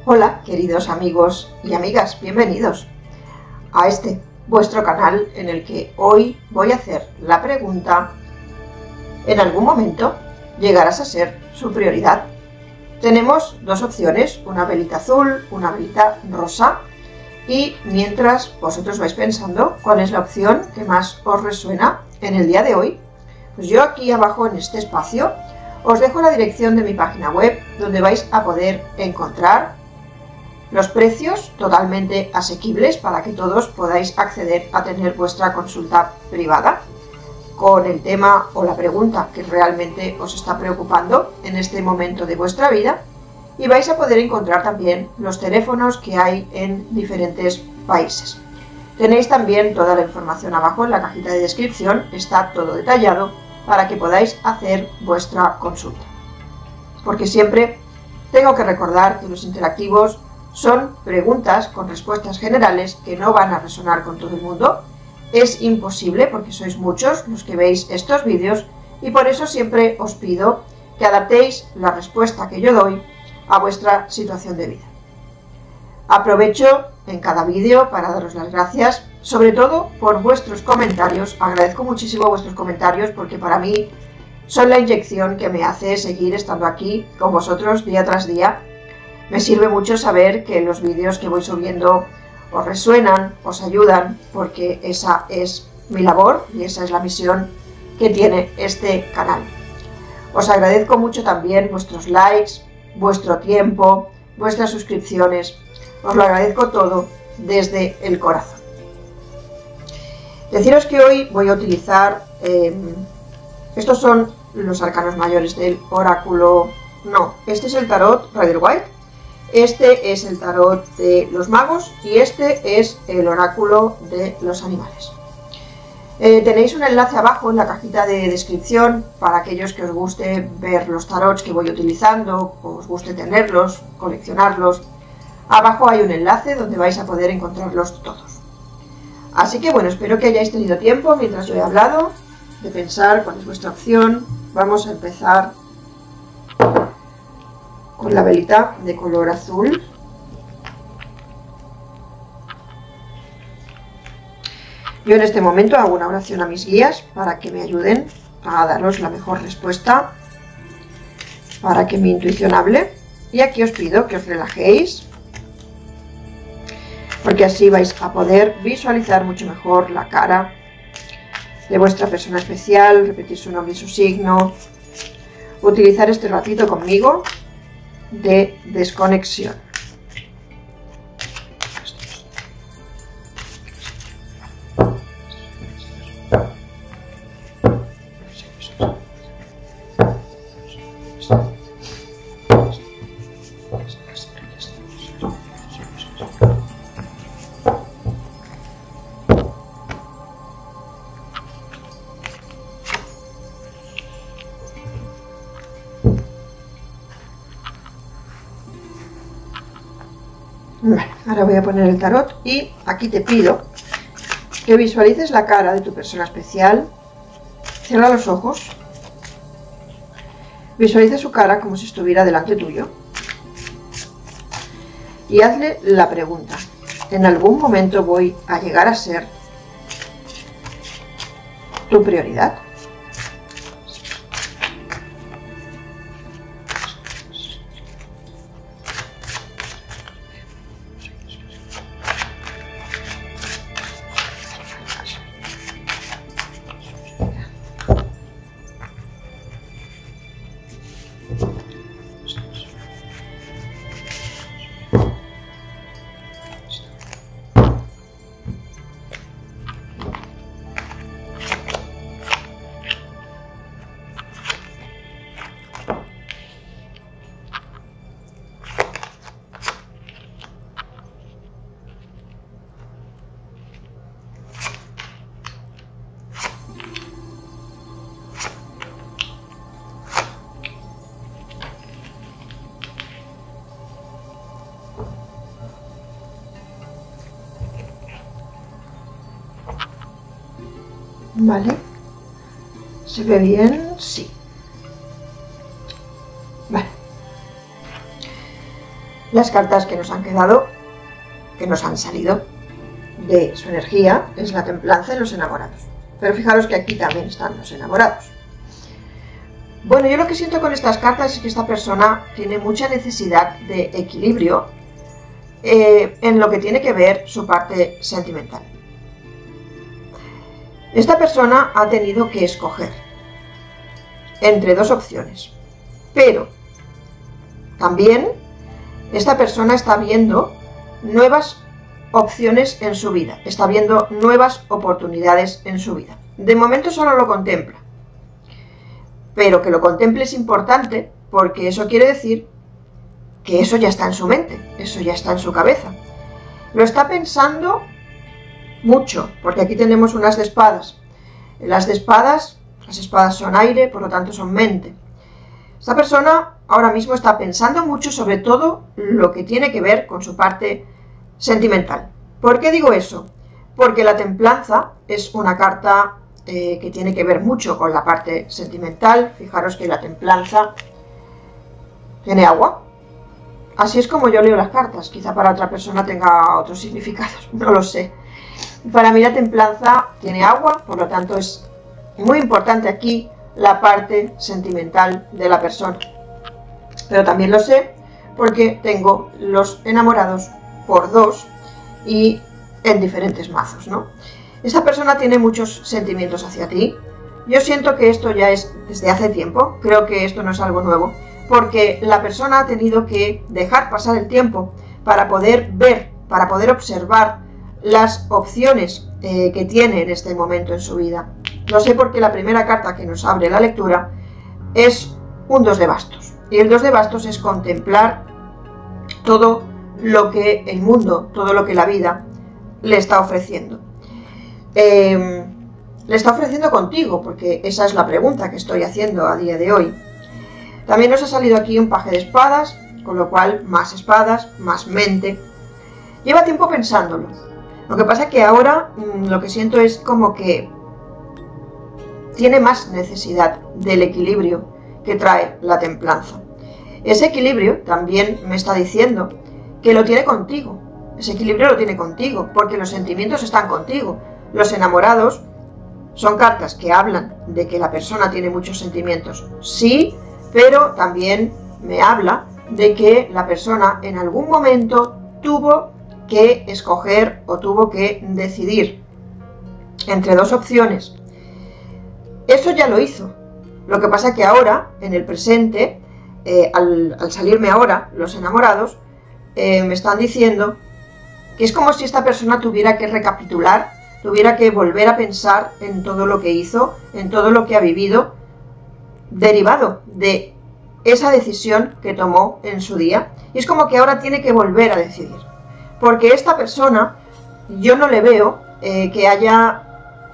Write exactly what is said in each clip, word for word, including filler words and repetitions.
Hola, queridos amigos y amigas, bienvenidos a este vuestro canal en el que hoy voy a hacer la pregunta: ¿en algún momento llegarás a ser su prioridad? Tenemos dos opciones, una velita azul, una velita rosa, y mientras vosotros vais pensando cuál es la opción que más os resuena en el día de hoy, pues yo aquí abajo en este espacio os dejo la dirección de mi página web, donde vais a poder encontrar los precios totalmente asequibles para que todos podáis acceder a tener vuestra consulta privada con el tema o la pregunta que realmente os está preocupando en este momento de vuestra vida, y vais a poder encontrar también los teléfonos que hay en diferentes países. Tenéis también toda la información abajo en la cajita de descripción, está todo detallado para que podáis hacer vuestra consulta. Porque siempre tengo que recordar que los interactivos son preguntas con respuestas generales que no van a resonar con todo el mundo. Es imposible porque sois muchos los que veis estos vídeos, y por eso siempre os pido que adaptéis la respuesta que yo doy a vuestra situación de vida. Aprovecho en cada vídeo para daros las gracias, sobre todo por vuestros comentarios. Agradezco muchísimo vuestros comentarios porque para mí son la inyección que me hace seguir estando aquí con vosotros día tras día. Me sirve mucho saber que los vídeos que voy subiendo os resuenan, os ayudan, porque esa es mi labor y esa es la misión que tiene este canal. Os agradezco mucho también vuestros likes, vuestro tiempo, vuestras suscripciones. Os lo agradezco todo desde el corazón. Deciros que hoy voy a utilizar, eh, estos son los arcanos mayores del oráculo, no, este es el tarot Rider-Waite. Este es el tarot de los magos y este es el oráculo de los animales. Eh, tenéis un enlace abajo en la cajita de descripción para aquellos que os guste ver los tarots que voy utilizando, o os guste tenerlos, coleccionarlos. Abajo hay un enlace donde vais a poder encontrarlos todos. Así que bueno, espero que hayáis tenido tiempo mientras yo he hablado de pensar cuál es vuestra opción. Vamos a empezar con la velita de color azul. Yo en este momento hago una oración a mis guías para que me ayuden a daros la mejor respuesta, para que mi intuición hable. Y aquí os pido que os relajéis, porque así vais a poder visualizar mucho mejor la cara de vuestra persona especial, repetir su nombre y su signo, utilizar este ratito conmigo de desconexión. Vale, ahora voy a poner el tarot y aquí te pido que visualices la cara de tu persona especial. Cierra los ojos. Visualiza su cara como si estuviera delante tuyo. Y hazle la pregunta: ¿en algún momento voy a llegar a ser tu prioridad? Vale, ¿se ve bien? Sí. Vale. Las cartas que nos han quedado, que nos han salido de su energía, es la templanza y los enamorados. Pero fijaros que aquí también están los enamorados. Bueno, yo lo que siento con estas cartas es que esta persona tiene mucha necesidad de equilibrio eh, en lo que tiene que ver su parte sentimental. Esta persona ha tenido que escoger entre dos opciones, pero también esta persona está viendo nuevas opciones en su vida, está viendo nuevas oportunidades en su vida. De momento solo lo contempla, pero que lo contemple es importante porque eso quiere decir que eso ya está en su mente, eso ya está en su cabeza. Lo está pensando mucho, porque aquí tenemos unas de espadas. Las de espadas, las espadas son aire, por lo tanto son mente. Esta persona ahora mismo está pensando mucho sobre todo lo que tiene que ver con su parte sentimental. ¿Por qué digo eso? Porque la templanza es una carta eh, que tiene que ver mucho con la parte sentimental. Fijaros que la templanza tiene agua. Así es como yo leo las cartas. Quizá para otra persona tenga otros significados, no lo sé. Para mí la templanza tiene agua, por lo tanto es muy importante aquí la parte sentimental de la persona. Pero también lo sé porque tengo los enamorados por dos y en diferentes mazos, ¿no? Esta persona tiene muchos sentimientos hacia ti. Yo siento que esto ya es desde hace tiempo, creo que esto no es algo nuevo, porque la persona ha tenido que dejar pasar el tiempo para poder ver, para poder observar las opciones eh, que tiene en este momento en su vida. Lo sé porque la primera carta que nos abre la lectura es un dos de bastos. Y el dos de bastos es contemplar todo lo que el mundo, todo lo que la vida le está ofreciendo. Eh, le está ofreciendo contigo, porque esa es la pregunta que estoy haciendo a día de hoy. También nos ha salido aquí un paje de espadas, con lo cual más espadas, más mente. Lleva tiempo pensándolo. Lo que pasa es que ahora mmm, lo que siento es como que tiene más necesidad del equilibrio que trae la templanza. Ese equilibrio también me está diciendo que lo tiene contigo. Ese equilibrio lo tiene contigo, porque los sentimientos están contigo. Los enamorados son cartas que hablan de que la persona tiene muchos sentimientos. Sí, pero también me habla de que la persona en algún momento tuvo que escoger o tuvo que decidir entre dos opciones. Eso ya lo hizo. Lo que pasa es que ahora, en el presente, eh, al, al salirme ahora los enamorados, eh, me están diciendo que es como si esta persona tuviera que recapitular, tuviera que volver a pensar en todo lo que hizo, en todo lo que ha vivido, derivado de esa decisión que tomó en su día. Y es como que ahora tiene que volver a decidir. Porque esta persona, yo no le veo eh, que haya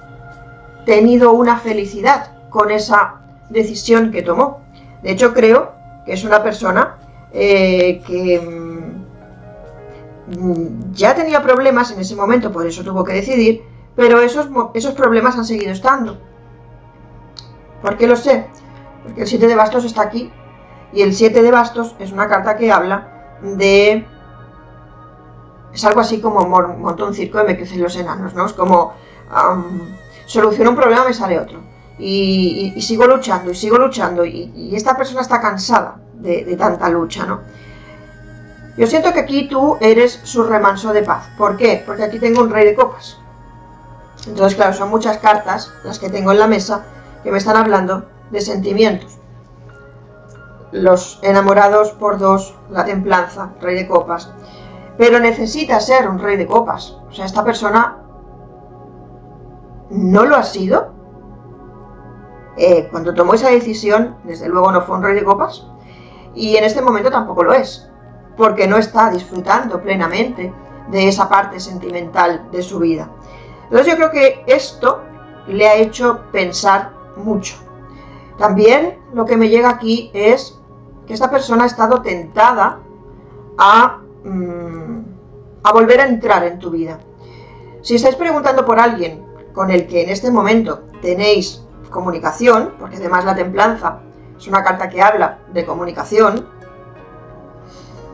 tenido una felicidad con esa decisión que tomó. De hecho, creo que es una persona eh, que mmm, ya tenía problemas en ese momento, por eso tuvo que decidir, pero esos, esos problemas han seguido estando. ¿Por qué lo sé? Porque el siete de bastos está aquí, y el siete de bastos es una carta que habla de... Es algo así como monto un circo y me crecen los enanos, ¿no? Es como... Um, soluciono un problema, me sale otro. Y, y, y sigo luchando, y sigo luchando, y, y esta persona está cansada de, de tanta lucha, ¿no? Yo siento que aquí tú eres su remanso de paz. ¿Por qué? Porque aquí tengo un rey de copas. Entonces, claro, son muchas cartas las que tengo en la mesa que me están hablando de sentimientos. Los enamorados por dos, la templanza, rey de copas. Pero necesita ser un rey de copas. O sea, esta persona no lo ha sido. Eh, cuando tomó esa decisión, desde luego no fue un rey de copas. Y en este momento tampoco lo es. Porque no está disfrutando plenamente de esa parte sentimental de su vida. Entonces yo creo que esto le ha hecho pensar mucho. También lo que me llega aquí es que esta persona ha estado tentada a, mmm, a volver a entrar en tu vida. Si estáis preguntando por alguien con el que en este momento tenéis comunicación, porque además la templanza es una carta que habla de comunicación,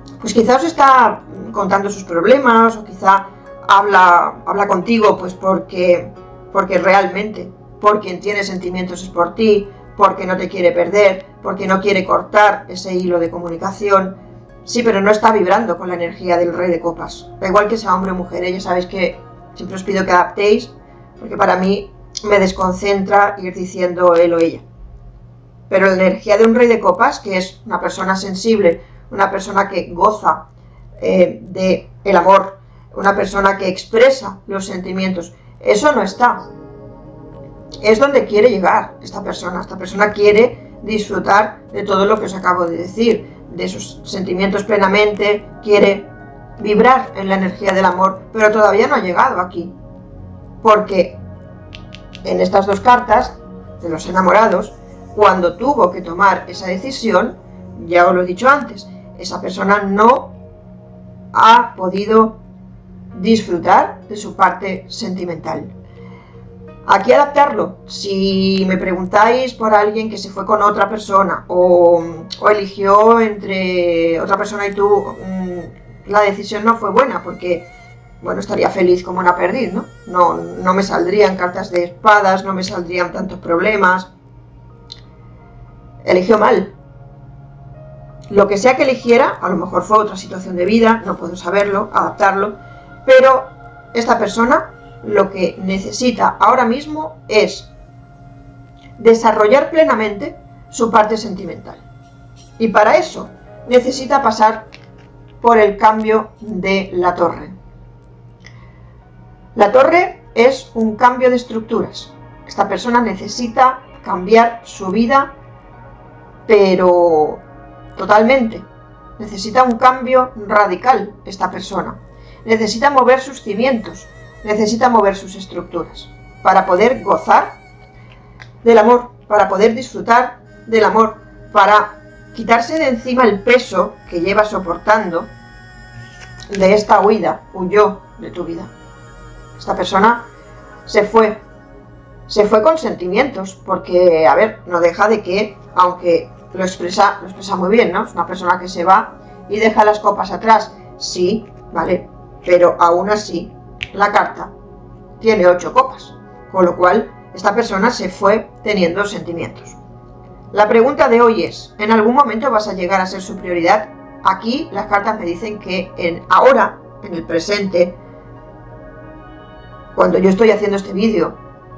pues quizá os está contando sus problemas, o quizá habla, habla contigo pues porque, porque realmente, por quien tiene sentimientos es por ti, porque no te quiere perder, porque no quiere cortar ese hilo de comunicación. Sí, pero no está vibrando con la energía del Rey de Copas. Da igual que sea hombre o mujer, ¿eh? Ya sabéis que siempre os pido que adaptéis, porque para mí me desconcentra ir diciendo él o ella. Pero la energía de un Rey de Copas, que es una persona sensible, una persona que goza eh, de el amor, una persona que expresa los sentimientos, eso no está. Es donde quiere llegar esta persona. Esta persona quiere disfrutar de todo lo que os acabo de decir, de sus sentimientos plenamente, quiere vibrar en la energía del amor, pero todavía no ha llegado aquí. Porque en estas dos cartas de los enamorados, cuando tuvo que tomar esa decisión, ya os lo he dicho antes, esa persona no ha podido disfrutar de su parte sentimental. Aquí adaptarlo. Si me preguntáis por alguien que se fue con otra persona o, o eligió entre otra persona y tú, la decisión no fue buena porque, bueno, estaría feliz como una perdiz, ¿no? No, no me saldrían cartas de espadas, no me saldrían tantos problemas. Eligió mal. Lo que sea que eligiera, a lo mejor fue otra situación de vida, no puedo saberlo, adaptarlo, pero esta persona lo que necesita ahora mismo es desarrollar plenamente su parte sentimental. Y para eso necesita pasar por el cambio de la torre. La torre es un cambio de estructuras. Esta persona necesita cambiar su vida, pero totalmente. Necesita un cambio radical esta persona. Necesita mover sus cimientos. Necesita mover sus estructuras para poder gozar del amor, para poder disfrutar del amor, para quitarse de encima el peso que lleva soportando de esta huida, huyó de tu vida. Esta persona se fue, se fue con sentimientos, porque, a ver, no deja de que, aunque lo expresa, lo expresa muy bien, ¿no? Es una persona que se va y deja las copas atrás, sí, vale, pero aún así la carta tiene ocho copas, con lo cual esta persona se fue teniendo sentimientos. La pregunta de hoy es, ¿en algún momento vas a llegar a ser su prioridad? Aquí las cartas me dicen que en ahora, en el presente, cuando yo estoy haciendo este vídeo,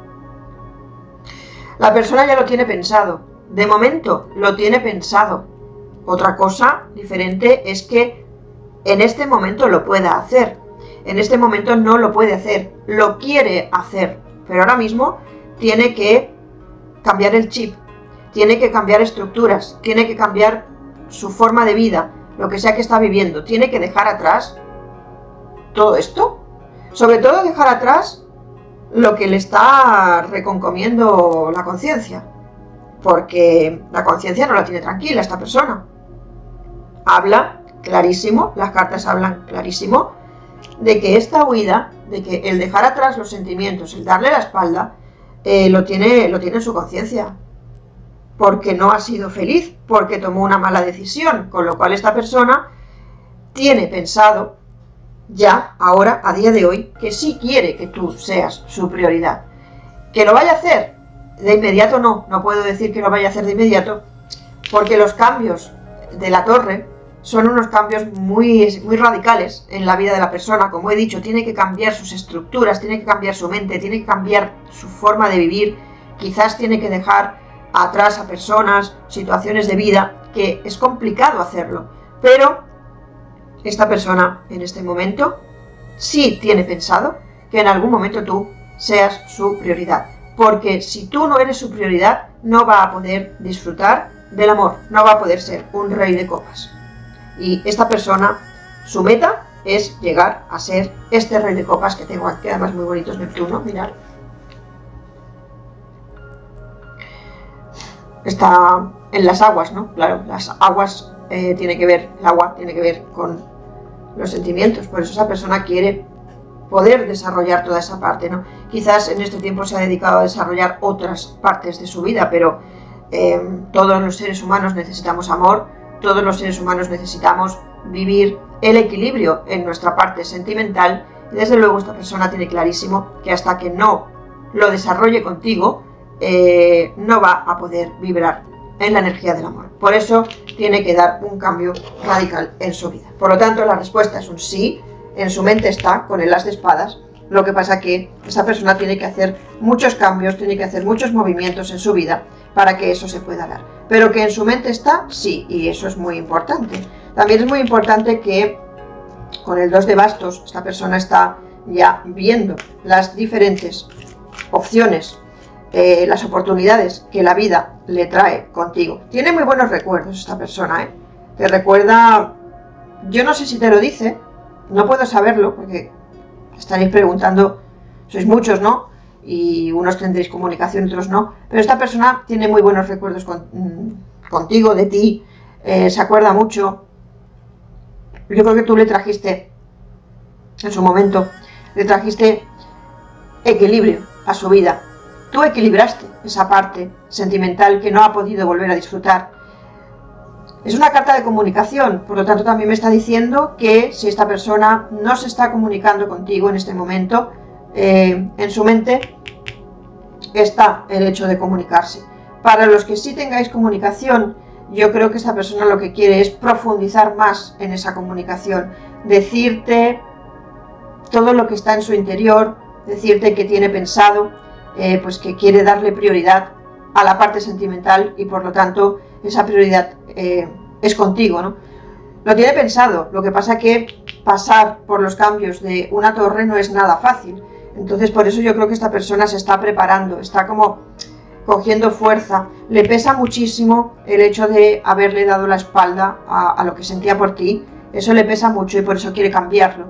la persona ya lo tiene pensado. De momento lo tiene pensado. Otra cosa diferente es que en este momento lo pueda hacer. En este momento no lo puede hacer, lo quiere hacer, pero ahora mismo tiene que cambiar el chip, tiene que cambiar estructuras, tiene que cambiar su forma de vida, lo que sea que está viviendo, tiene que dejar atrás todo esto, sobre todo dejar atrás lo que le está reconcomiendo la conciencia, porque la conciencia no la tiene tranquila esta persona. Habla clarísimo, las cartas hablan clarísimo, de que esta huida, de que el dejar atrás los sentimientos, el darle la espalda, eh, lo tiene, lo tiene en su conciencia, porque no ha sido feliz, porque tomó una mala decisión, con lo cual esta persona tiene pensado ya, ahora, a día de hoy, que sí quiere que tú seas su prioridad. ¿Que lo vaya a hacer? De inmediato no, no puedo decir que lo vaya a hacer de inmediato, porque los cambios de la torre son unos cambios muy, muy radicales en la vida de la persona. Como he dicho, tiene que cambiar sus estructuras, tiene que cambiar su mente, tiene que cambiar su forma de vivir. Quizás tiene que dejar atrás a personas, situaciones de vida, que es complicado hacerlo. Pero esta persona en este momento sí tiene pensado que en algún momento tú seas su prioridad. Porque si tú no eres su prioridad, no va a poder disfrutar del amor, no va a poder ser un rey de copas. Y esta persona, su meta es llegar a ser este rey de copas que tengo aquí, además muy bonito, es Neptuno, mirad. Está en las aguas, ¿no? Claro, las aguas eh, tiene que ver, el agua tiene que ver con los sentimientos, por eso esa persona quiere poder desarrollar toda esa parte, ¿no? Quizás en este tiempo se ha dedicado a desarrollar otras partes de su vida, pero eh, todos los seres humanos necesitamos amor, todos los seres humanos necesitamos vivir el equilibrio en nuestra parte sentimental, y desde luego esta persona tiene clarísimo que hasta que no lo desarrolle contigo, eh, no va a poder vibrar en la energía del amor. Por eso tiene que dar un cambio radical en su vida. Por lo tanto, la respuesta es un sí. En su mente está con el as de espadas. Lo que pasa que esa persona tiene que hacer muchos cambios, tiene que hacer muchos movimientos en su vida para que eso se pueda dar. Pero que en su mente está, sí, y eso es muy importante. También es muy importante que con el dos de bastos esta persona está ya viendo las diferentes opciones, eh, las oportunidades que la vida le trae contigo. Tiene muy buenos recuerdos esta persona, ¿eh? Te recuerda, yo no sé si te lo dice, no puedo saberlo porque estaréis preguntando, sois muchos, ¿no? Y unos tendréis comunicación, otros no, pero esta persona tiene muy buenos recuerdos con, mm, contigo, de ti, eh, se acuerda mucho. Yo creo que tú le trajiste, en su momento, le trajiste equilibrio a su vida. Tú equilibraste esa parte sentimental que no ha podido volver a disfrutar. Es una carta de comunicación, por lo tanto también me está diciendo que si esta persona no se está comunicando contigo en este momento, eh, en su mente está el hecho de comunicarse. Para los que sí tengáis comunicación, yo creo que esta persona lo que quiere es profundizar más en esa comunicación, decirte todo lo que está en su interior, decirte que tiene pensado, eh, pues que quiere darle prioridad a la parte sentimental y por lo tanto esa prioridad eh, es contigo, ¿no? Lo tiene pensado, lo que pasa que pasar por los cambios de una torre no es nada fácil. Entonces por eso yo creo que esta persona se está preparando, está como cogiendo fuerza. Le pesa muchísimo el hecho de haberle dado la espalda a, a lo que sentía por ti. Eso le pesa mucho y por eso quiere cambiarlo.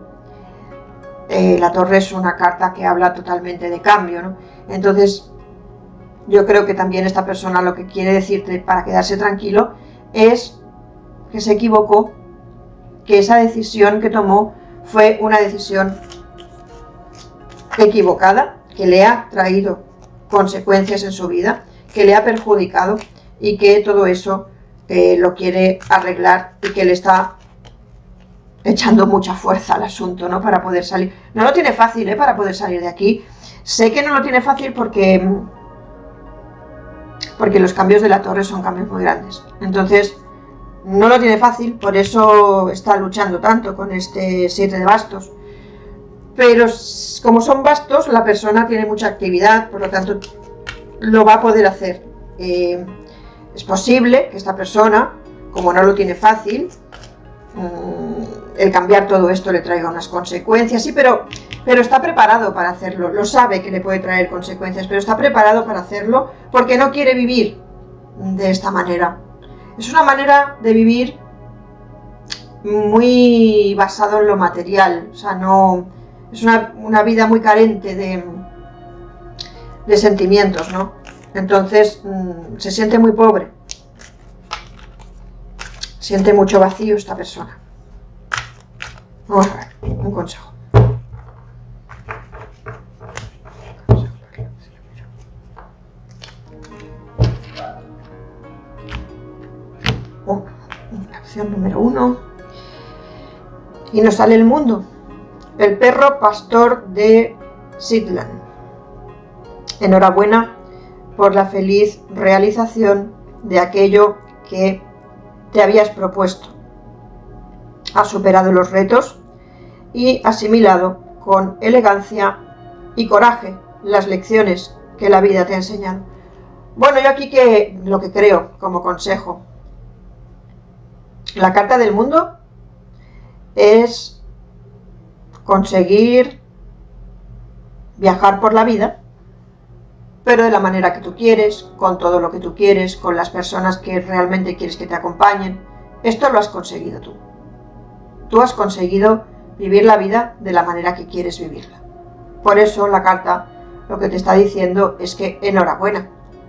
Eh, la torre es una carta que habla totalmente de cambio, ¿no? Entonces yo creo que también esta persona lo que quiere decirte para quedarse tranquilo es que se equivocó, que esa decisión que tomó fue una decisión equivocada, que le ha traído consecuencias en su vida, que le ha perjudicado y que todo eso eh, lo quiere arreglar y que le está echando mucha fuerza al asunto, ¿no? Para poder salir. No lo tiene fácil, ¿eh? Para poder salir de aquí. Sé que no lo tiene fácil porque porque los cambios de la torre son cambios muy grandes. Entonces, no lo tiene fácil, por eso está luchando tanto con este siete de bastos. Pero como son bastos, la persona tiene mucha actividad, por lo tanto, lo va a poder hacer. Eh, es posible que esta persona, como no lo tiene fácil, mmm, el cambiar todo esto le traiga unas consecuencias, sí, pero, pero está preparado para hacerlo, lo sabe que le puede traer consecuencias, pero está preparado para hacerlo porque no quiere vivir de esta manera. Es una manera de vivir muy basado en lo material, o sea, no es una, una vida muy carente de, de sentimientos, ¿no? Entonces mmm, se siente muy pobre, siente mucho vacío esta persona. Vamos a ver, un consejo. Oh, la opción número uno. Y nos sale el mundo. El perro pastor de Sidlan. Enhorabuena por la feliz realización de aquello que te habías propuesto. Has superado los retos y asimilado con elegancia y coraje las lecciones que la vida te ha enseñado. Bueno, yo aquí que lo que creo como consejo, la carta del mundo es conseguir viajar por la vida, pero de la manera que tú quieres, con todo lo que tú quieres, con las personas que realmente quieres que te acompañen. Esto lo has conseguido tú. Tú has conseguido vivir la vida de la manera que quieres vivirla. Por eso la carta lo que te está diciendo es que enhorabuena.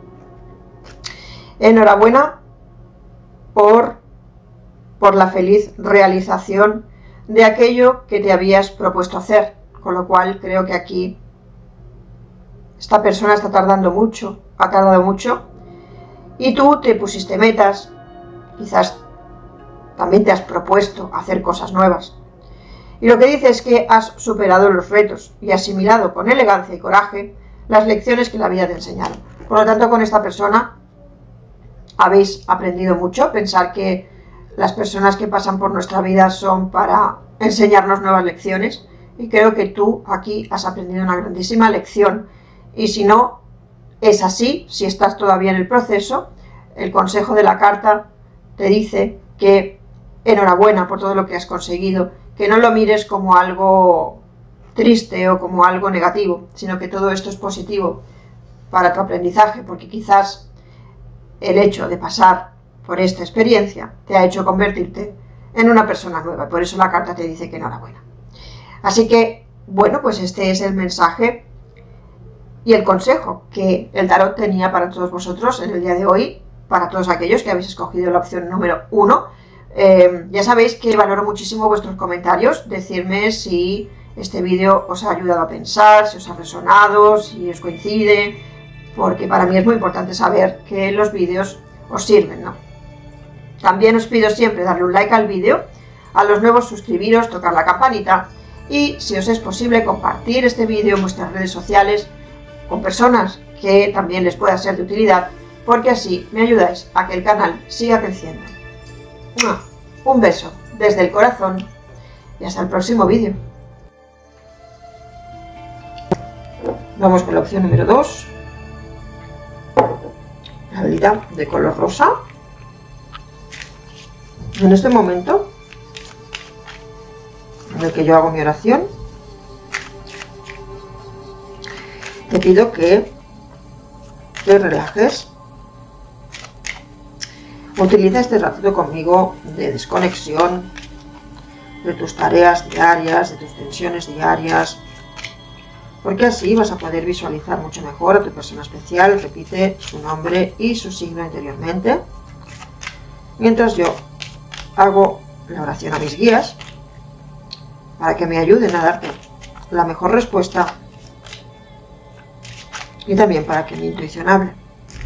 Enhorabuena por, por la feliz realización de aquello que te habías propuesto hacer. Con lo cual creo que aquí esta persona está tardando mucho, ha tardado mucho, y tú te pusiste metas, quizás también te has propuesto hacer cosas nuevas. Y lo que dice es que has superado los retos y asimilado con elegancia y coraje las lecciones que la vida te ha enseñado. Por lo tanto, con esta persona habéis aprendido mucho. Pensar que las personas que pasan por nuestra vida son para enseñarnos nuevas lecciones, y creo que tú aquí has aprendido una grandísima lección. Y si no es así, si estás todavía en el proceso, el consejo de la carta te dice que enhorabuena por todo lo que has conseguido, que no lo mires como algo triste o como algo negativo, sino que todo esto es positivo para tu aprendizaje, porque quizás el hecho de pasar por esta experiencia te ha hecho convertirte en una persona nueva. Por eso la carta te dice que enhorabuena. Así que, bueno, pues este es el mensaje y el consejo que el tarot tenía para todos vosotros en el día de hoy, para todos aquellos que habéis escogido la opción número uno. Eh, ya sabéis que valoro muchísimo vuestros comentarios, decirme si este vídeo os ha ayudado a pensar, si os ha resonado, si os coincide, porque para mí es muy importante saber que los vídeos os sirven, ¿no? También os pido siempre darle un like al vídeo, a los nuevos suscribiros, tocar la campanita y, si os es posible, compartir este vídeo en vuestras redes sociales con personas que también les pueda ser de utilidad, porque así me ayudáis a que el canal siga creciendo. Un beso desde el corazón y hasta el próximo vídeo. Vamos con la opción número dos. La velita de color rosa. En este momento en el que yo hago mi oración, te pido que te relajes. Utiliza este ratito conmigo de desconexión de tus tareas diarias, de tus tensiones diarias, porque así vas a poder visualizar mucho mejor a tu persona especial. Repite su nombre y su signo interiormente, mientras yo hago la oración a mis guías para que me ayuden a darte la mejor respuesta y también para que mi intuición hable.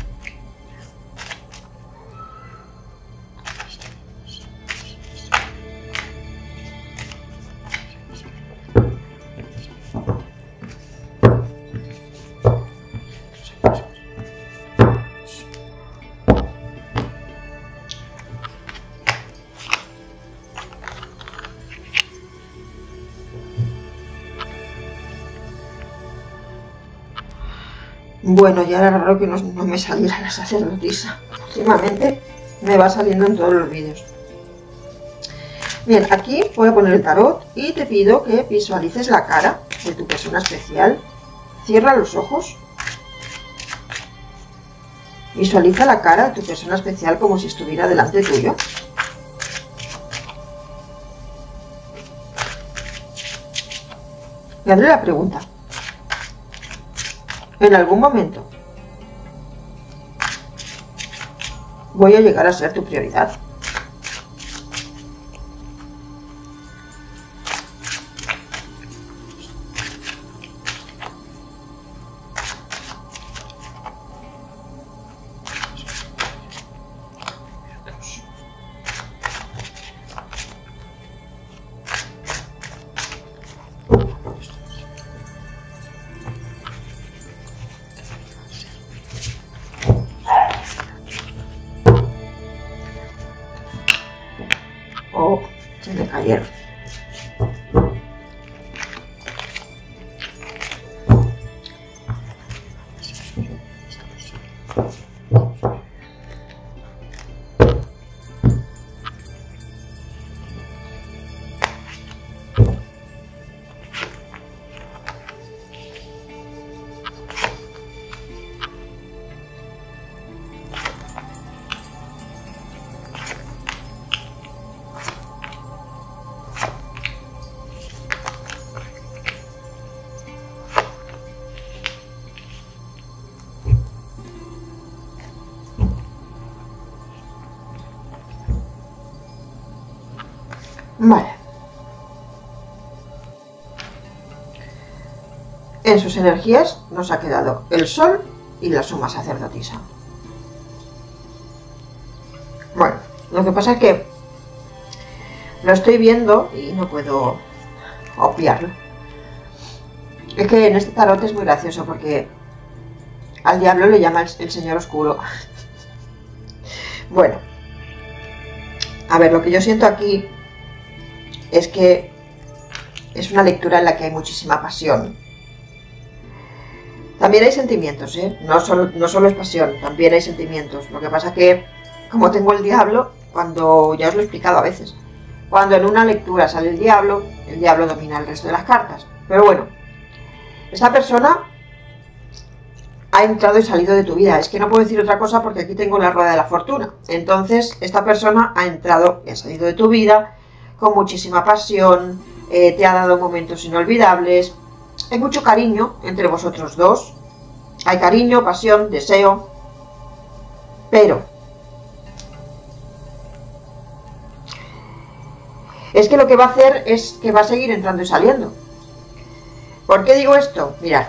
Bueno, ya era raro que no, no me saliera la sacerdotisa. Últimamente me va saliendo en todos los vídeos. Bien, aquí voy a poner el tarot y te pido que visualices la cara de tu persona especial. Cierra los ojos. Visualiza la cara de tu persona especial como si estuviera delante tuyo. Y hazle la pregunta. En algún momento voy a llegar a ser tu prioridad. Oh, se me cayeron. Vale. En sus energías nos ha quedado el sol y la suma sacerdotisa. Bueno, lo que pasa es que Lo estoy viendo y no puedo obviarlo. Es que en este tarot es muy gracioso porque al diablo le llama el, el señor oscuro. Bueno, a ver, lo que yo siento aquí es que es una lectura en la que hay muchísima pasión. También hay sentimientos, ¿eh? No solo, no solo es pasión, también hay sentimientos. Lo que pasa que, como tengo el diablo, cuando, ya os lo he explicado a veces, cuando en una lectura sale el diablo, el diablo domina el resto de las cartas. Pero bueno, esta persona ha entrado y salido de tu vida. Es que no puedo decir otra cosa porque aquí tengo la rueda de la fortuna. Entonces, esta persona ha entrado y ha salido de tu vida con muchísima pasión, eh, te ha dado momentos inolvidables. Hay mucho cariño entre vosotros dos. Hay cariño, pasión, deseo. Pero es que lo que va a hacer es que va a seguir entrando y saliendo. ¿Por qué digo esto? Mirad.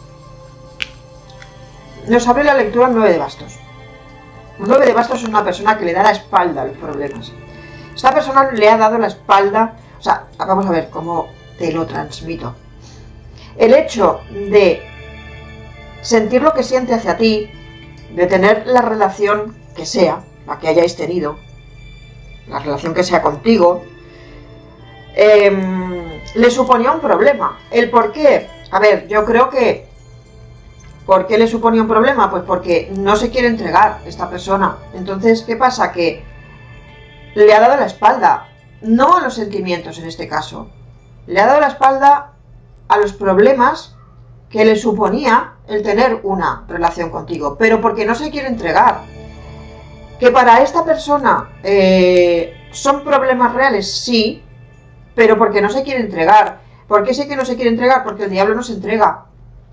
Nos abre la lectura el nueve de bastos. El nueve de bastos es una persona que le da la espalda a los problemas. Esta persona le ha dado la espalda. O sea, vamos a ver cómo te lo transmito. El hecho de sentir lo que siente hacia ti, de tener la relación que sea, la que hayáis tenido, la relación que sea contigo, eh, le suponía un problema. ¿El por qué? A ver, yo creo que ¿por qué le suponía un problema? Pues porque no se quiere entregar esta persona. Entonces, ¿qué pasa? Que le ha dado la espalda, no a los sentimientos en este caso, le ha dado la espalda a los problemas que le suponía el tener una relación contigo, pero porque no se quiere entregar. Que para esta persona eh, son problemas reales, sí, pero porque no se quiere entregar. ¿Por qué sé que no se quiere entregar? Porque el diablo no se entrega.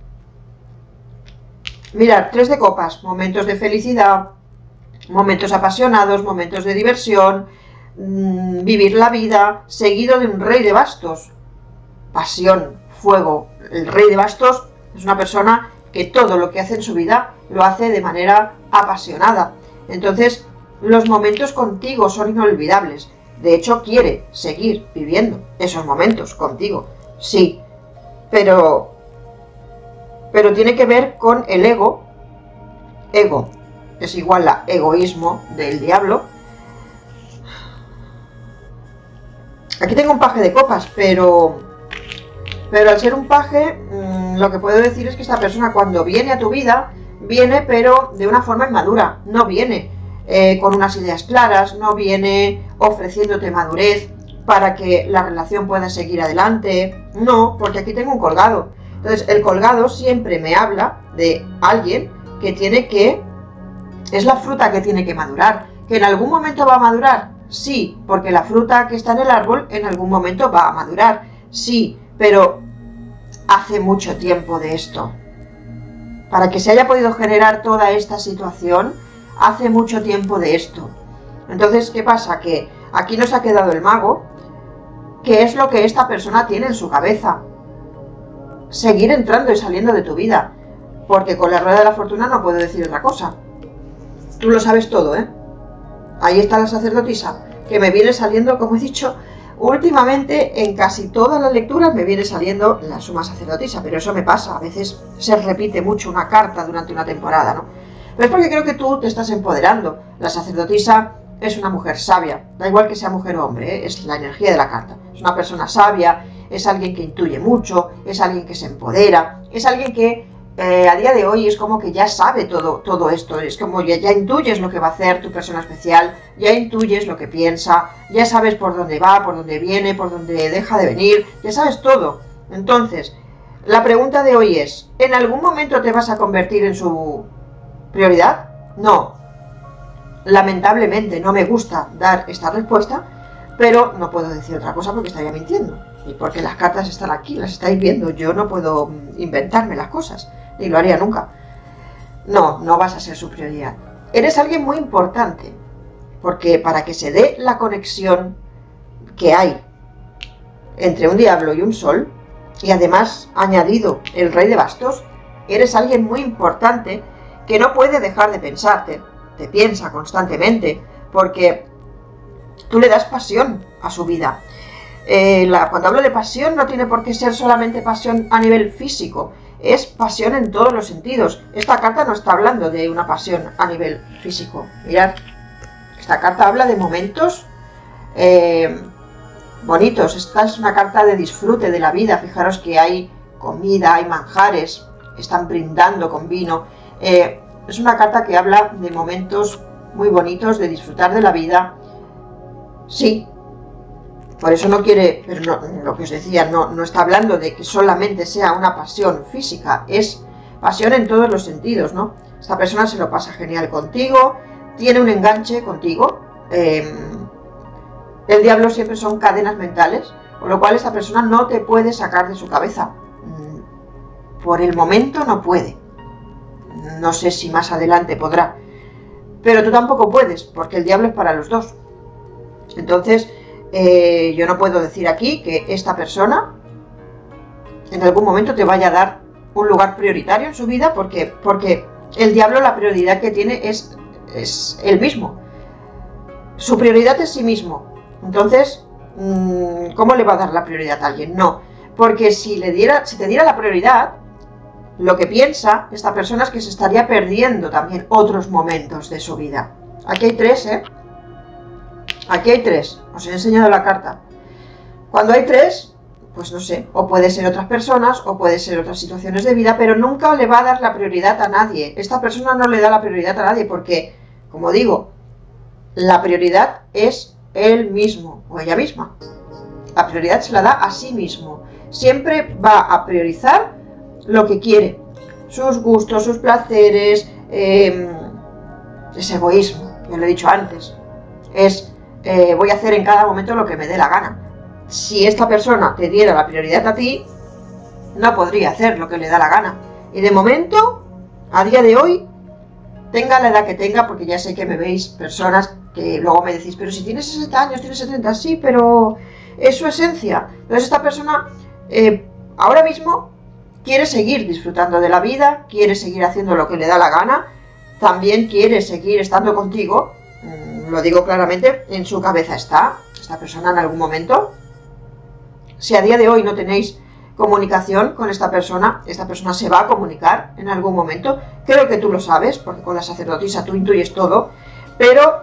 Mirad, tres de copas, momentos de felicidad, momentos apasionados, momentos de diversión, mmm, vivir la vida, seguido de un rey de bastos. Pasión, fuego. El rey de bastos es una persona que todo lo que hace en su vida lo hace de manera apasionada. Entonces, los momentos contigo son inolvidables. De hecho, quiere seguir viviendo esos momentos contigo. Sí, pero, pero tiene que ver con el ego. Ego es igual a egoísmo del diablo. Aquí tengo un paje de copas, pero... Pero al ser un paje, mmm, lo que puedo decir es que esta persona cuando viene a tu vida, viene pero de una forma inmadura. No viene eh, con unas ideas claras, no viene ofreciéndote madurez para que la relación pueda seguir adelante. No, porque aquí tengo un colgado. Entonces el colgado siempre me habla de alguien que tiene que... Es la fruta que tiene que madurar. ¿Que en algún momento va a madurar? Sí, porque la fruta que está en el árbol en algún momento va a madurar. Sí, pero hace mucho tiempo de esto. Para que se haya podido generar toda esta situación, hace mucho tiempo de esto. Entonces, ¿qué pasa? Que aquí nos ha quedado el mago, que es lo que esta persona tiene en su cabeza. Seguir entrando y saliendo de tu vida. Porque con la rueda de la fortuna no puedo decir otra cosa. Tú lo sabes todo, ¿eh? Ahí está la sacerdotisa, que me viene saliendo, como he dicho, últimamente en casi todas las lecturas me viene saliendo la suma sacerdotisa, pero eso me pasa, a veces se repite mucho una carta durante una temporada, ¿no? Pero es porque creo que tú te estás empoderando. La sacerdotisa es una mujer sabia, da igual que sea mujer o hombre, ¿eh? Es la energía de la carta. Es una persona sabia, es alguien que intuye mucho, es alguien que se empodera, es alguien que eh, a día de hoy es como que ya sabe todo, todo esto, es como ya, ya intuyes lo que va a hacer tu persona especial, ya intuyes lo que piensa, ya sabes por dónde va, por dónde viene, por dónde deja de venir, ya sabes todo. Entonces, la pregunta de hoy es, ¿en algún momento te vas a convertir en su prioridad? No. Lamentablemente no me gusta dar esta respuesta, pero no puedo decir otra cosa porque estaría mintiendo. Y porque las cartas están aquí, las estáis viendo, yo no puedo inventarme las cosas, ni lo haría nunca. No, no vas a ser su prioridad. Eres alguien muy importante, porque para que se dé la conexión que hay entre un diablo y un sol, y además añadido el rey de bastos, eres alguien muy importante que no puede dejar de pensarte, te piensa constantemente, porque tú le das pasión a su vida. Eh, la, cuando hablo de pasión no tiene por qué ser solamente pasión a nivel físico, es pasión en todos los sentidos. Esta carta no está hablando de una pasión a nivel físico. Mirad, esta carta habla de momentos eh, bonitos. Esta es una carta de disfrute de la vida. Fijaros que hay comida, hay manjares, están brindando con vino. Eh, es una carta que habla de momentos muy bonitos, de disfrutar de la vida. Sí, por eso no quiere, pero no, lo que os decía, no, no está hablando de que solamente sea una pasión física, es pasión en todos los sentidos, ¿no? Esta persona se lo pasa genial contigo, tiene un enganche contigo. Eh, el diablo siempre son cadenas mentales, con lo cual esta persona no te puede sacar de su cabeza. Por el momento no puede. No sé si más adelante podrá. Pero tú tampoco puedes, porque el diablo es para los dos. Entonces, eh, yo no puedo decir aquí que esta persona en algún momento te vaya a dar un lugar prioritario en su vida, porque, porque el diablo, la prioridad que tiene es, es él mismo. Su prioridad es sí mismo. Entonces, ¿cómo le va a dar la prioridad a alguien? No, porque si, le diera, si te diera la prioridad, lo que piensa esta persona es que se estaría perdiendo también otros momentos de su vida. Aquí hay tres, ¿eh? Aquí hay tres. Os he enseñado la carta. Cuando hay tres, pues no sé, o puede ser otras personas, o puede ser otras situaciones de vida, pero nunca le va a dar la prioridad a nadie. Esta persona no le da la prioridad a nadie porque, como digo, la prioridad es él mismo o ella misma. La prioridad se la da a sí mismo. Siempre va a priorizar lo que quiere, sus gustos, sus placeres, eh, es egoísmo, ya lo he dicho antes, es eh, voy a hacer en cada momento lo que me dé la gana. Si esta persona te diera la prioridad a ti, no podría hacer lo que le da la gana. Y de momento, a día de hoy, tenga la edad que tenga, porque ya sé que me veis personas que luego me decís, pero si tienes sesenta años, tienes setenta, sí, pero es su esencia. Entonces esta persona eh, ahora mismo quiere seguir disfrutando de la vida, quiere seguir haciendo lo que le da la gana, también quiere seguir estando contigo, mm, lo digo claramente, en su cabeza está, esta persona en algún momento. Si a día de hoy no tenéis comunicación con esta persona, esta persona se va a comunicar en algún momento, creo que tú lo sabes, porque con la sacerdotisa tú intuyes todo, pero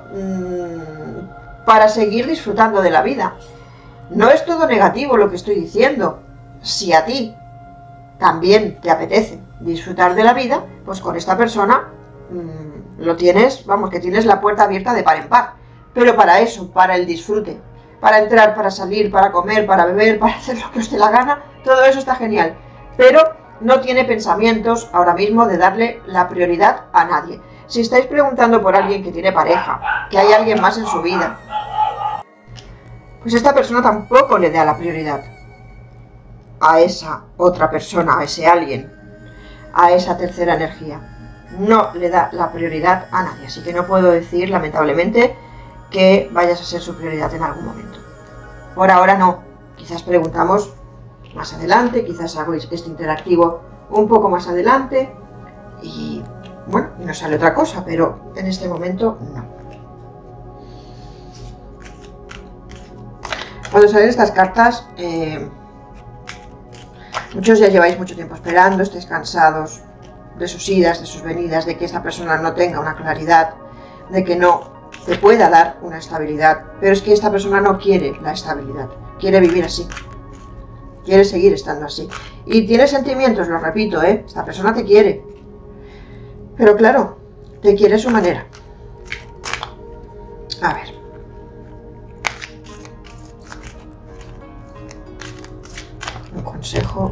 mmm, para seguir disfrutando de la vida. No es todo negativo lo que estoy diciendo. Si a ti también te apetece disfrutar de la vida, pues con esta persona mmm, lo tienes, vamos, que tienes la puerta abierta de par en par. Pero para eso, para el disfrute, para entrar, para salir, para comer, para beber, para hacer lo que os dé la gana, todo eso está genial. Pero no tiene pensamientos ahora mismo de darle la prioridad a nadie. Si estáis preguntando por alguien que tiene pareja, que hay alguien más en su vida, pues esta persona tampoco le da la prioridad a esa otra persona, a ese alguien, a esa tercera energía. No le da la prioridad a nadie, así que no puedo decir, lamentablemente, que vayas a ser su prioridad en algún momento. Por ahora no, quizás preguntamos más adelante, quizás hago este interactivo un poco más adelante y bueno, y nos sale otra cosa, pero en este momento no. Cuando salen estas cartas, eh, muchos ya lleváis mucho tiempo esperando, estáis cansados de sus idas, de sus venidas, de que esta persona no tenga una claridad, de que no te pueda dar una estabilidad, pero es que esta persona no quiere la estabilidad, quiere vivir así, quiere seguir estando así. Y tiene sentimientos, lo repito, ¿eh? Esta persona te quiere, pero claro, te quiere a su manera. A ver. Un consejo.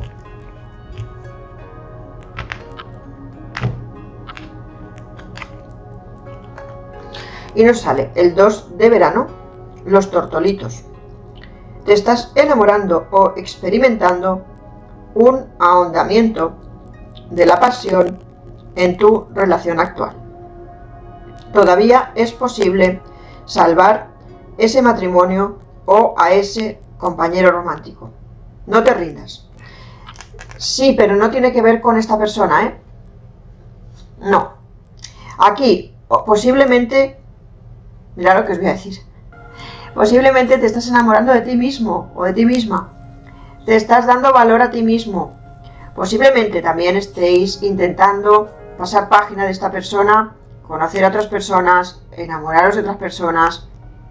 Y nos sale el dos de verano, los tortolitos. Te estás enamorando o experimentando un ahondamiento de la pasión en tu relación actual. Todavía es posible salvar ese matrimonio o a ese compañero romántico. No te rindas. Sí, pero no tiene que ver con esta persona, ¿eh? No. Aquí, posiblemente... Mirad lo que os voy a decir. Posiblemente te estás enamorando de ti mismo o de ti misma. Te estás dando valor a ti mismo. Posiblemente también estéis intentando pasar página de esta persona, conocer a otras personas, enamoraros de otras personas.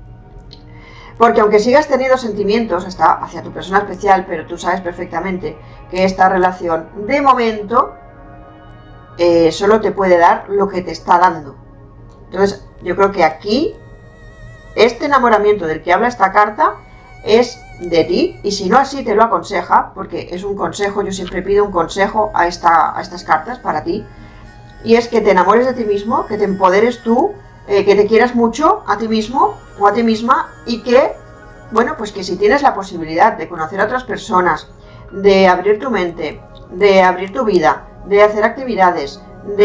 Porque aunque sigas teniendo sentimientos hasta hacia tu persona especial, pero tú sabes perfectamente que esta relación de momento eh, solo te puede dar lo que te está dando. Entonces yo creo que aquí este enamoramiento del que habla esta carta es de ti, y si no así te lo aconseja, porque es un consejo, yo siempre pido un consejo a, esta, a estas cartas para ti, y es que te enamores de ti mismo, que te empoderes tú, eh, que te quieras mucho a ti mismo o a ti misma, y que, bueno, pues que si tienes la posibilidad de conocer a otras personas, de abrir tu mente, de abrir tu vida, de hacer actividades,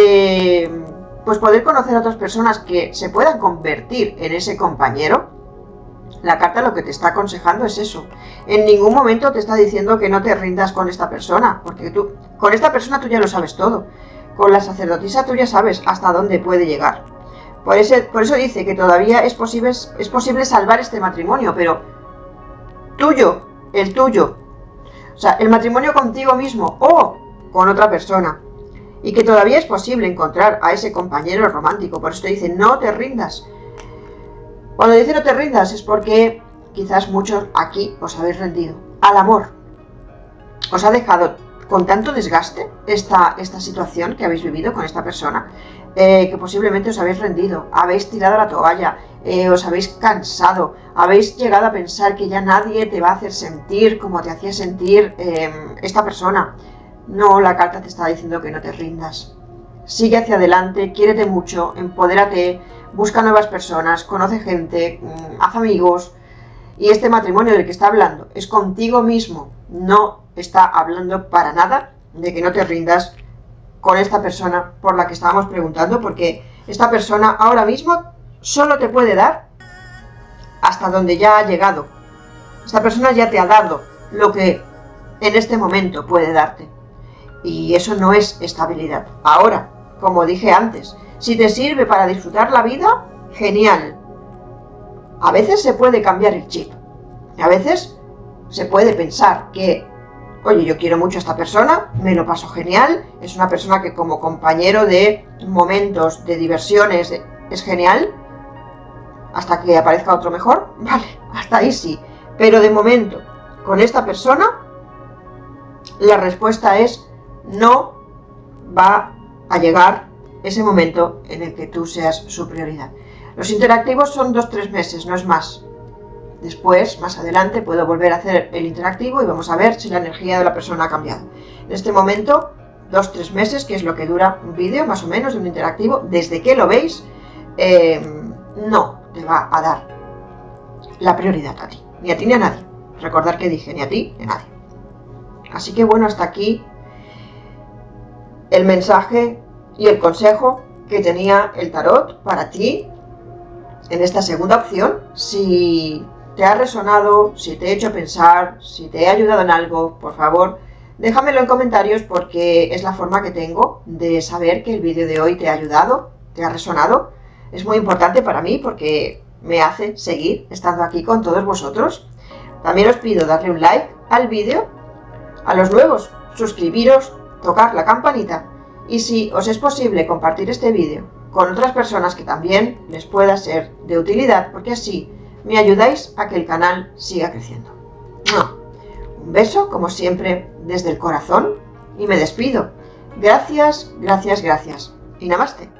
de pues poder conocer a otras personas que se puedan convertir en ese compañero, la carta lo que te está aconsejando es eso. En ningún momento te está diciendo que no te rindas con esta persona, porque tú, con esta persona tú ya lo sabes todo. Con la sacerdotisa tú ya sabes hasta dónde puede llegar. Por, ese, por eso dice que todavía es posible, es posible salvar este matrimonio, pero tuyo, el tuyo. O sea, el matrimonio contigo mismo o con otra persona. Y que todavía es posible encontrar a ese compañero romántico. Por eso te dice, no te rindas. Cuando dice no te rindas es porque quizás muchos aquí os habéis rendido al amor. Os ha dejado con tanto desgaste esta, esta situación que habéis vivido con esta persona, eh, que posiblemente os habéis rendido, habéis tirado la toalla, eh, os habéis cansado, habéis llegado a pensar que ya nadie te va a hacer sentir como te hacía sentir eh, esta persona. No, la carta te está diciendo que no te rindas. Sigue hacia adelante, quiérete mucho, empodérate, busca nuevas personas, conoce gente, haz amigos. Y este matrimonio del que está hablando es contigo mismo. No está hablando para nada de que no te rindas con esta persona por la que estábamos preguntando, porque esta persona ahora mismo solo te puede dar hasta donde ya ha llegado. Esta persona ya te ha dado lo que en este momento puede darte. Y eso no es estabilidad. Ahora, como dije antes, si te sirve para disfrutar la vida, genial. A veces se puede cambiar el chip. A veces se puede pensar que, oye, yo quiero mucho a esta persona, me lo paso genial, es una persona que como compañero de momentos, de diversiones, es genial, hasta que aparezca otro mejor, vale, hasta ahí sí. Pero de momento, con esta persona, la respuesta es no va a llegar ese momento en el que tú seas su prioridad. Los interactivos son dos tres meses, no es más. Después, más adelante, puedo volver a hacer el interactivo y vamos a ver si la energía de la persona ha cambiado. En este momento, dos tres meses, que es lo que dura un vídeo, más o menos, de un interactivo, desde que lo veis, eh, no te va a dar la prioridad a ti, ni a ti ni a nadie. Recordar que dije, ni a ti ni a nadie. Así que bueno, hasta aquí el mensaje y el consejo que tenía el tarot para ti en esta segunda opción. Si te ha resonado, si te he hecho pensar, si te he ayudado en algo, por favor, déjamelo en comentarios, porque es la forma que tengo de saber que el vídeo de hoy te ha ayudado, te ha resonado. Es muy importante para mí porque me hace seguir estando aquí con todos vosotros. También os pido darle un like al vídeo, a los nuevos suscribiros, tocar la campanita, y si os es posible compartir este vídeo con otras personas que también les pueda ser de utilidad, porque así me ayudáis a que el canal siga creciendo. Un beso, como siempre, desde el corazón, y me despido. Gracias, gracias, gracias. Y namaste.